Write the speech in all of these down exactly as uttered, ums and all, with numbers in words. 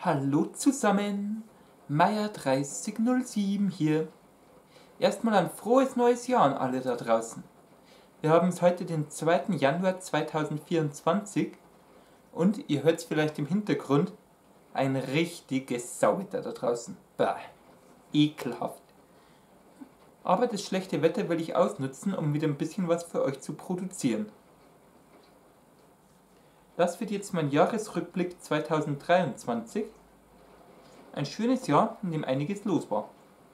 Hallo zusammen, Meier dreißig null sieben hier. Erstmal ein frohes neues Jahr an alle da draußen. Wir haben es heute den zweiten Januar zweitausendvierundzwanzig und ihr hört es vielleicht im Hintergrund, ein richtiges Sauwetter da draußen. Bah, ekelhaft. Aber das schlechte Wetter will ich ausnutzen, um wieder ein bisschen was für euch zu produzieren. Das wird jetzt mein Jahresrückblick zweitausenddreiundzwanzig. Ein schönes Jahr, in dem einiges los war.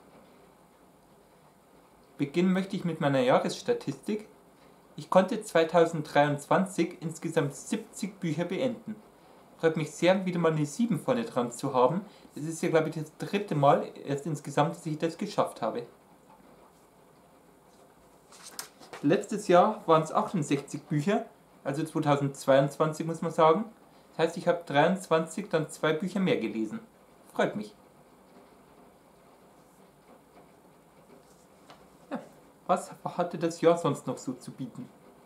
Beginnen möchte ich mit meiner Jahresstatistik. Ich konnte zweitausenddreiundzwanzig insgesamt siebzig Bücher beenden. Freut mich sehr, wieder mal eine sieben vorne dran zu haben. Das ist ja, glaube ich, das dritte Mal erst insgesamt, dass ich das geschafft habe. Letztes Jahr waren es achtundsechzig Bücher, also zweitausendzweiundzwanzig muss man sagen. Das heißt, ich habe dreiundzwanzig dann zwei Bücher mehr gelesen. Freut mich. Ja, was hatte das Jahr sonst noch so zu bieten?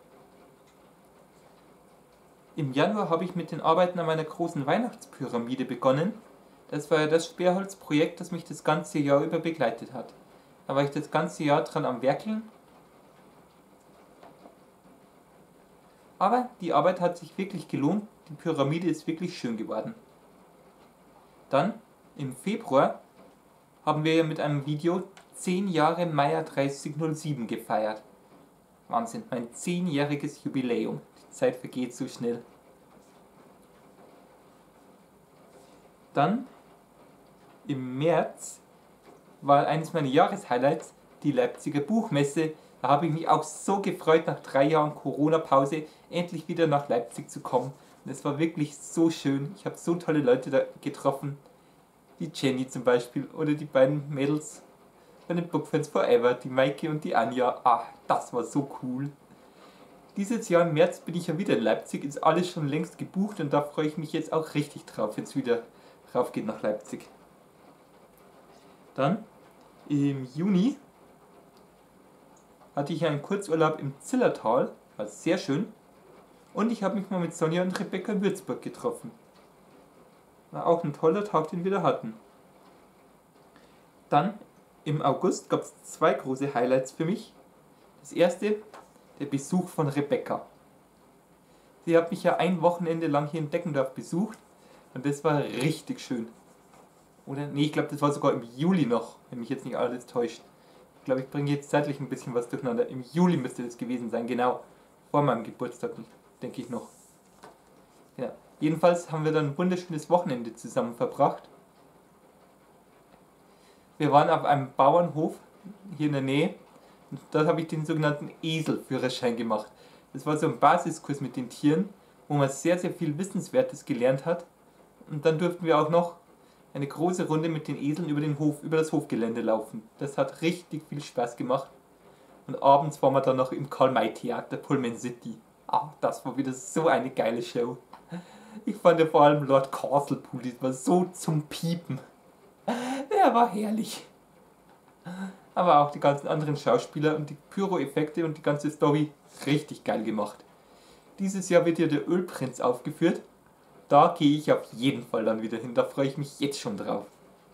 Im Januar habe ich mit den Arbeiten an meiner großen Weihnachtspyramide begonnen. Das war ja das Sperrholzprojekt, das mich das ganze Jahr über begleitet hat. Da war ich das ganze Jahr dran am Werkeln. Aber die Arbeit hat sich wirklich gelohnt, die Pyramide ist wirklich schön geworden. Dann, im Februar, haben wir ja mit einem Video zehn Jahre Meier dreißig null sieben gefeiert. Wahnsinn, mein zehnjähriges Jubiläum. Die Zeit vergeht so schnell. Dann, im März, war eines meiner Jahreshighlights die Leipziger Buchmesse. Da habe ich mich auch so gefreut, nach drei Jahren Corona-Pause endlich wieder nach Leipzig zu kommen. Und es war wirklich so schön. Ich habe so tolle Leute da getroffen. Die Jenny zum Beispiel oder die beiden Mädels von den Bookfans Forever, die Maike und die Anja. Ah, das war so cool. Dieses Jahr im März bin ich ja wieder in Leipzig, ist alles schon längst gebucht und da freue ich mich jetzt auch richtig drauf, jetzt wieder rauf geht nach Leipzig. Dann im Juni hatte ich einen Kurzurlaub im Zillertal, war sehr schön. Und ich habe mich mal mit Sonja und Rebecca in Würzburg getroffen. War auch ein toller Tag, den wir da hatten. Dann im August gab es zwei große Highlights für mich. Das erste, der Besuch von Rebecca. Sie hat mich ja ein Wochenende lang hier in Deckendorf besucht und das war richtig schön. Oder? Nee, ich glaube, das war sogar im Juli noch, wenn mich jetzt nicht alles täuscht. Ich glaube, ich bringe jetzt zeitlich ein bisschen was durcheinander. Im Juli müsste das gewesen sein, genau. Vor meinem Geburtstag, denke ich noch. Ja. Jedenfalls haben wir dann ein wunderschönes Wochenende zusammen verbracht. Wir waren auf einem Bauernhof hier in der Nähe und dort habe ich den sogenannten Eselführerschein gemacht. Das war so ein Basiskurs mit den Tieren, wo man sehr, sehr viel Wissenswertes gelernt hat. Und dann durften wir auch noch eine große Runde mit den Eseln über den Hof, über das Hofgelände laufen. Das hat richtig viel Spaß gemacht. Und abends waren wir dann noch im Karl-May-Theater Pullman City. Ah, das war wieder so eine geile Show. Ich fand ja vor allem Lord Castlepool, das war so zum Piepen. Der war herrlich. Aber auch die ganzen anderen Schauspieler und die Pyro-Effekte und die ganze Story richtig geil gemacht. Dieses Jahr wird ja der Ölprinz aufgeführt. Da gehe ich auf jeden Fall dann wieder hin, da freue ich mich jetzt schon drauf.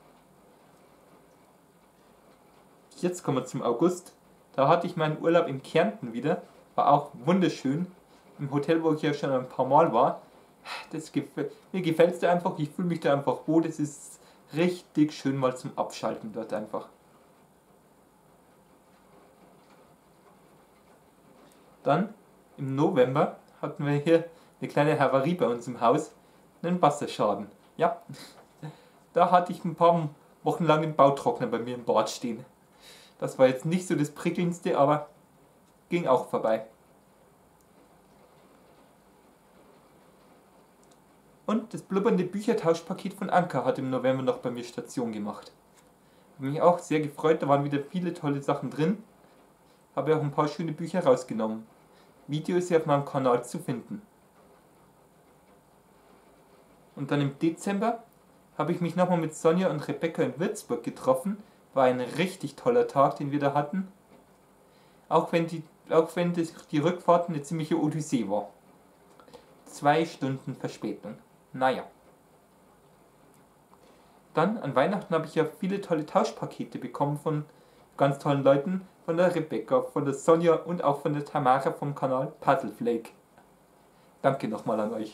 Jetzt kommen wir zum August. Da hatte ich meinen Urlaub in Kärnten wieder. War auch wunderschön. Im Hotel, wo ich ja schon ein paar Mal war. Das gefällt, mir gefällt es da einfach, ich fühle mich da einfach wohl. Das ist richtig schön mal zum Abschalten dort einfach. Dann im November hatten wir hier eine kleine Havarie bei uns im Haus. Einen Wasserschaden. Ja, da hatte ich ein paar Wochen lang den Bautrockner bei mir im Bad stehen. Das war jetzt nicht so das Prickelndste, aber ging auch vorbei. Und das blubbernde Büchertauschpaket von Anker hat im November noch bei mir Station gemacht. Habe mich auch sehr gefreut, da waren wieder viele tolle Sachen drin. Habe auch ein paar schöne Bücher rausgenommen. Video ist ja auf meinem Kanal zu finden. Und dann im Dezember habe ich mich nochmal mit Sonja und Rebecca in Würzburg getroffen. War ein richtig toller Tag, den wir da hatten. Auch wenn die, auch wenn das, die Rückfahrt eine ziemliche Odyssee war. Zwei Stunden Verspätung. Naja. Dann an Weihnachten habe ich ja viele tolle Tauschpakete bekommen von ganz tollen Leuten, von der Rebecca, von der Sonja und auch von der Tamara vom Kanal Puzzleflake. Danke nochmal an euch.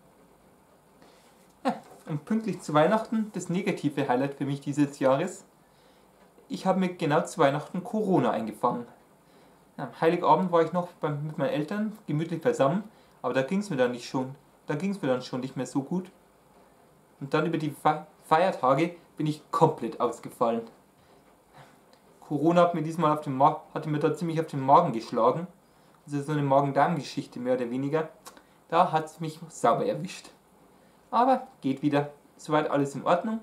Ja, und pünktlich zu Weihnachten das negative Highlight für mich dieses Jahres. Ich habe mir genau zu Weihnachten Corona eingefangen. Ja, am Heiligabend war ich noch beim, mit meinen Eltern gemütlich beisammen, aber da ging es mir dann nicht schon, da ging es mir dann schon nicht mehr so gut. Und dann über die Feiertage bin ich komplett ausgefallen. Corona hat mir diesmal auf den Ma hatte mir da ziemlich auf den Magen geschlagen. Also so eine Magen-Darm-Geschichte mehr oder weniger. Da hat es mich sauber erwischt. Aber geht wieder. Soweit alles in Ordnung.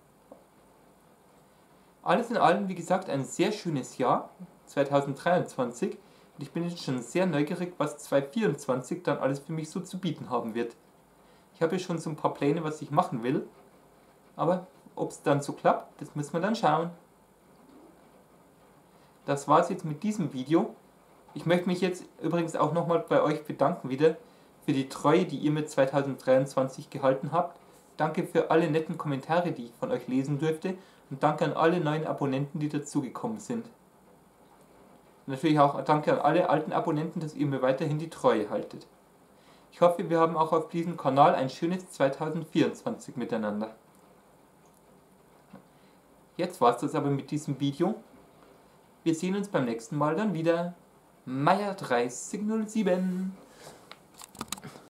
Alles in allem, wie gesagt, ein sehr schönes Jahr, zweitausenddreiundzwanzig. Und ich bin jetzt schon sehr neugierig, was zweitausendvierundzwanzig dann alles für mich so zu bieten haben wird. Ich habe ja schon so ein paar Pläne, was ich machen will. Aber ob es dann so klappt, das müssen wir dann schauen. Das war es jetzt mit diesem Video. Ich möchte mich jetzt übrigens auch nochmal bei euch bedanken wieder für die Treue, die ihr mir zweitausenddreiundzwanzig gehalten habt. Danke für alle netten Kommentare, die ich von euch lesen durfte. Und danke an alle neuen Abonnenten, die dazugekommen sind. Und natürlich auch danke an alle alten Abonnenten, dass ihr mir weiterhin die Treue haltet. Ich hoffe, wir haben auch auf diesem Kanal ein schönes zweitausendvierundzwanzig miteinander. Jetzt war es das aber mit diesem Video. Wir sehen uns beim nächsten Mal dann wieder. Meier dreißig null sieben